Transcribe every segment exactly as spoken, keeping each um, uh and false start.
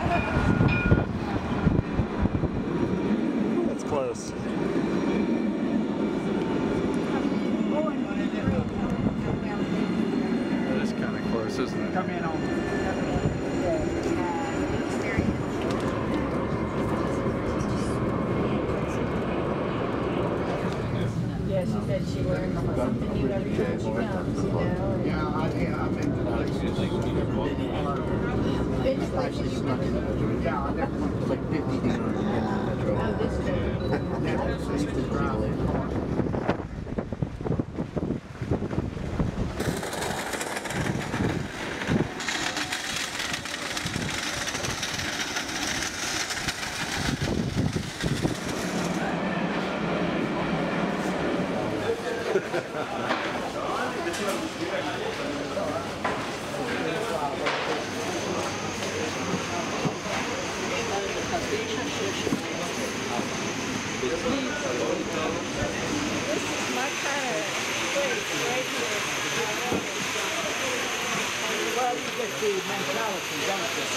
That's close. That is kind of close, isn't it? Come in on. Yeah, she said she learned something new every time she comes, you know. Yeah, I, yeah, I've been to that. It's like she Snuck in the bedroom. Yeah, I never went. It was like fifty down in the metro. Oh, this is Never used to drive in car. This is my kind of place right here. Well, you get the mentality, don't you?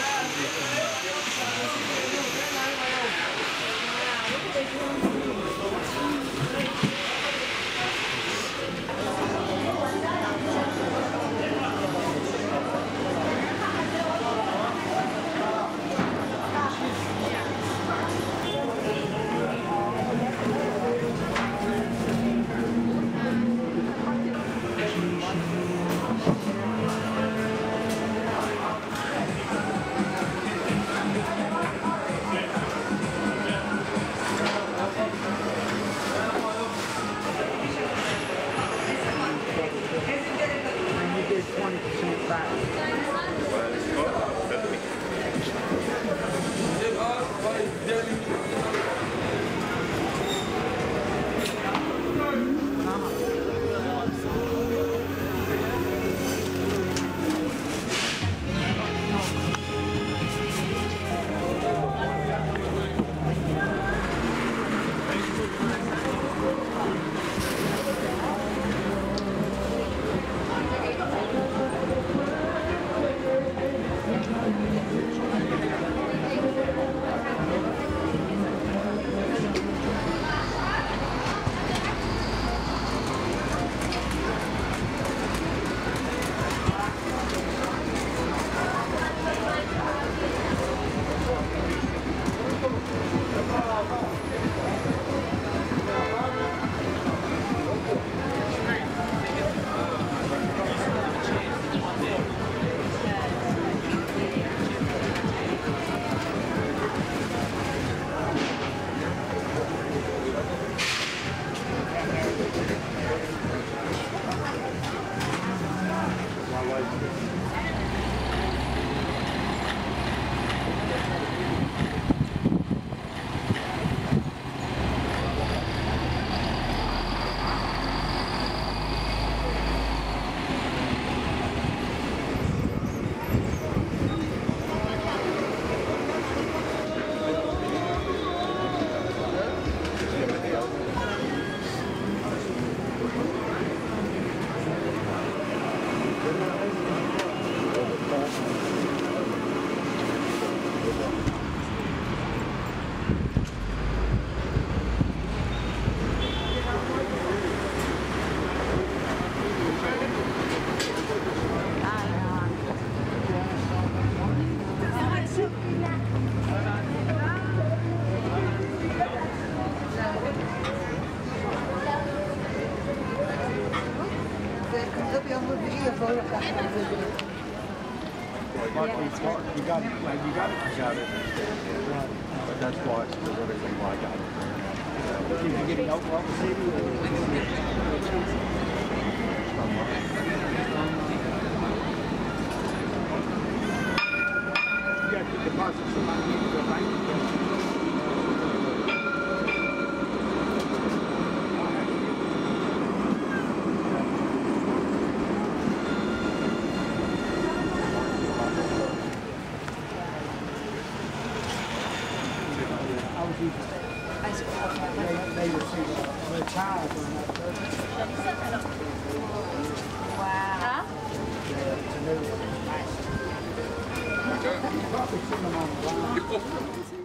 twenty percent back. You got it. You got it. You got it. But that's why it's everything why I got it. If you're getting Oklahoma City, you got to deposit some money into the bank. Wow. Yes.